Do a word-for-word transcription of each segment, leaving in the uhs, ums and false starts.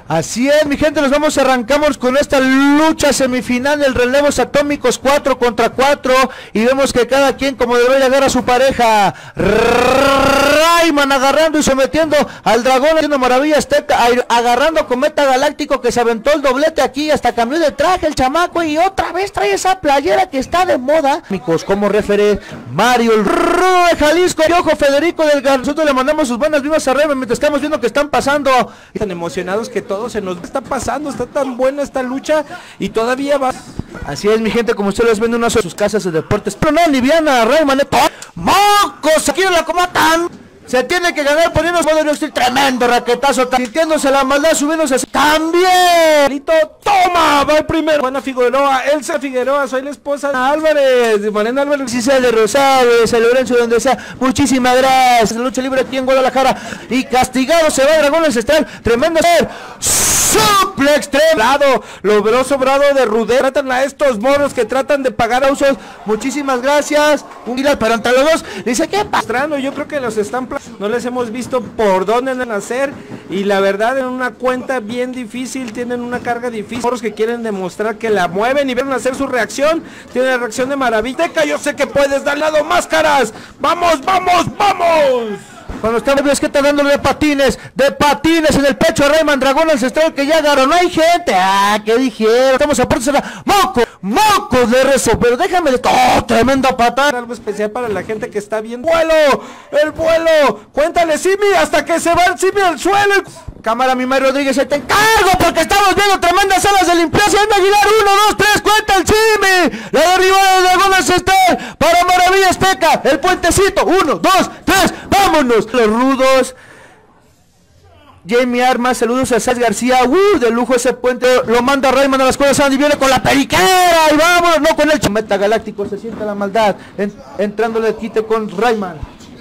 Así es, mi gente, nos vamos, arrancamos con esta lucha semifinal del relevos atómicos cuatro contra cuatro y vemos que cada quien como debe agarrar a su pareja. Rayman agarrando y sometiendo al dragón, haciendo maravillas, agarrando a Cometa Galáctico que se aventó el doblete aquí, hasta cambió de traje el chamaco y otra vez trae esa playera que está de moda. Amigos, como referee Mario el Rudo de Jalisco y ojo Federico del Gar. Nosotros le mandamos sus buenas vibras a Rayman mientras estamos viendo que están pasando. Están emocionados que todo se nos está pasando, está tan buena esta lucha y todavía va. Así es, mi gente, como ustedes ven, una de sus casas de deportes. Pero no, liviana, Rayman, ¡mocos! Aquí en la comatan. Se tiene que ganar poniendo poder, tremendo raquetazo, sintiéndose la maldad, subiéndose así. También. Lito, toma, va el primero. Juana Figueroa, Elsa Figueroa, soy la esposa de Álvarez, de Mariana Álvarez. Si sea de Rosario, de San Lorenzo, donde sea. Muchísimas gracias. Lucha libre aquí en Guadalajara. Y castigado se va Dragón Ancestral. Tremendo ser. Suplex tremendo. Logró sobrado de Ruder. Tratan a estos moros que tratan de pagar a usos. Muchísimas gracias. Un guilar para entre los dos. Dice que pastrano. Yo creo que los están. No les hemos visto por dónde nacer. Y la verdad, en una cuenta bien difícil. Tienen una carga difícil. Moros que quieren demostrar que la mueven y ven hacer su reacción. Tienen la reacción de maravilla. Yo sé que puedes dar lado máscaras. Vamos, vamos, vamos. Cuando está Blasqueta dándole de patines, de patines en el pecho a Rayman, Dragón Ancestral que ya agarró. No hay gente. Ah, ¿qué dijeron? Estamos a puerta de la... ¡Moco! ¡Mocos de rezo! Pero déjame de... ¡Oh, tremenda patada! Algo especial para la gente que está viendo. ¡Vuelo! ¡El vuelo! ¡Cuéntale, Simi! Hasta que se va el Simi al suelo. Cámara, mi Mario Rodríguez, ahí te encargo porque estamos viendo tremendas alas de limpieza. Anda Aguilar, uno, dos, tres, cuenta el Simi. La derribada del Dragón Ancestral para Maravilla Azteca. El puentecito, uno, dos, tres, vámonos. Los rudos. Jamie Armas, saludos a Saz García. Uh, de lujo ese puente. Lo manda Rayman a las cuevas Sandy. Viene con la periquera. Y vámonos, no con el Cometa Galáctico. Se siente la maldad. En, entrándole quite con Rayman.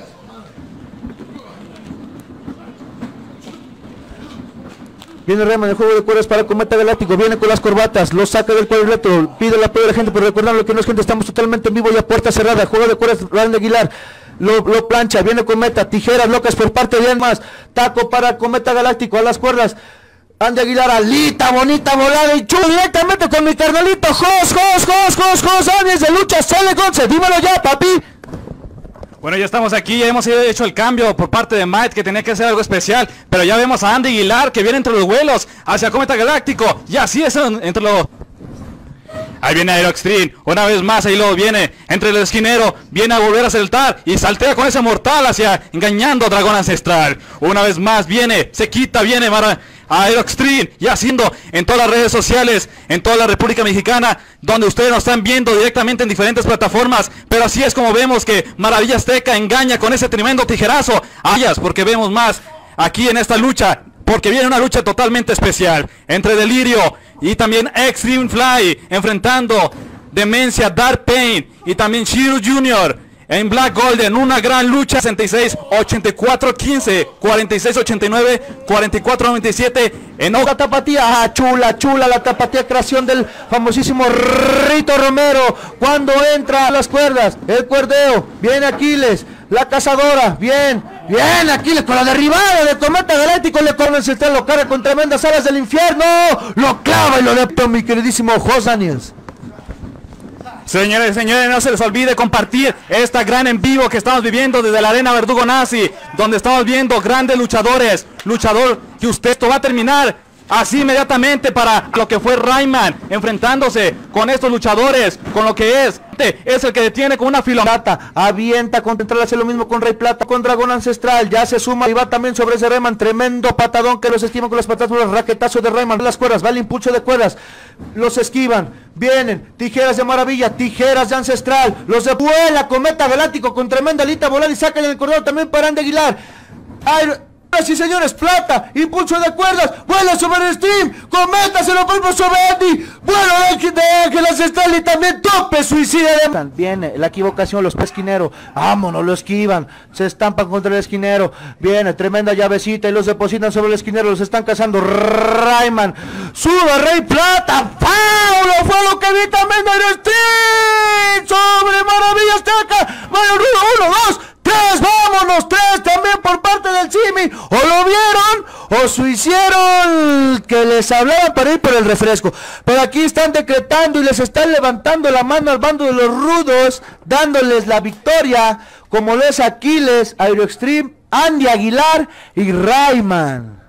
Viene Rayman, el juego de cuerdas para Cometa Galáctico, viene con las corbatas, lo saca del cuadrilátero, pide el apoyo de la gente, pero recordando que no es gente, estamos totalmente en vivo y a puerta cerrada. Juego de cuerdas, Ryan de Aguilar, lo, lo plancha, viene Cometa, tijeras locas por parte de Almas, taco para Cometa Galáctico, a las cuerdas, Andy Aguilar, alita, bonita, volada y chulo directamente con mi carnalito, Jos, Jos, Jos, Jos, Jos, Aries de lucha, sale Gonce, dímelo ya, papi. Bueno, ya estamos aquí, ya hemos hecho el cambio por parte de Mike, que tenía que hacer algo especial, pero ya vemos a Andy Aguilar que viene entre los vuelos hacia Cometa Galáctico, y así es entre los... Ahí viene Aeroxtreme, una vez más, ahí luego viene entre el esquinero, viene a volver a saltar y saltea con ese mortal hacia engañando a Dragón Ancestral. Una vez más viene, se quita, viene para Aeroxtreme y haciendo en todas las redes sociales, en toda la República Mexicana, donde ustedes nos están viendo directamente en diferentes plataformas, pero así es como vemos que Maravilla Azteca engaña con ese tremendo tijerazo a ellas, porque vemos más aquí en esta lucha, porque viene una lucha totalmente especial entre Delirio y también Extreme Fly enfrentando Demencia, Dark Pain y también Shiro Junior en Black Golden, una gran lucha. Sesenta y seis, ochenta y cuatro, quince, cuarenta y seis, ochenta y nueve, cuarenta y cuatro, noventa y siete en la tapatía. Ah, chula, chula la tapatía, creación del famosísimo Rito Romero cuando entra a las cuerdas, el cuerdeo, viene Aquiles, la cazadora, bien, bien Aquiles con la derribada de Cometa Galáctico, le corre el central, lo carga con tremendas alas del infierno, lo clava y lo lepto mi queridísimo Jos Daniels. Señores, señores, no se les olvide compartir esta gran en vivo que estamos viviendo desde la Arena Verdugo Nazi, donde estamos viendo grandes luchadores, luchador que usted, esto va a terminar así inmediatamente para lo que fue Rayman, enfrentándose con estos luchadores, con lo que es, es el que detiene con una filomata, avienta con central, hace lo mismo con Rey Plata, con Dragón Ancestral, ya se suma y va también sobre ese Rayman, tremendo patadón que los estima con las patadas, los raquetazos de Rayman, las cuerdas, va el impulso de cuerdas, los esquivan, vienen, tijeras de Maravilla, tijeras de Ancestral, los de vuela, Cometa Galáctico con tremenda alita volada y sacan el corredor también para Andy Aguilar, Ay, sí señores, Plata, impulso de cuerdas, vuela sobre el stream, Cometa se lo vuelve sobre Andy, vuelo de, de Ángel Ancestral y también tope suicida de... Viene la equivocación, los esquinero, vámonos, lo esquivan, se estampan contra el esquinero, viene tremenda llavecita y los depositan sobre el esquinero, los están cazando, Rayman, suba Rey Plata, Paulo, fue lo que vi también del stream, sobre Maravilla Azteca, uno, uno, dos, tres, vámonos, tres también por parte del Simi, o lo vieron, o su hicieron que les hablaban para ir por el refresco. Pero aquí están decretando y les están levantando la mano al bando de los rudos, dándoles la victoria, como lo es Aquiles, Aero Extreme, Andy Aguilar y Rayman.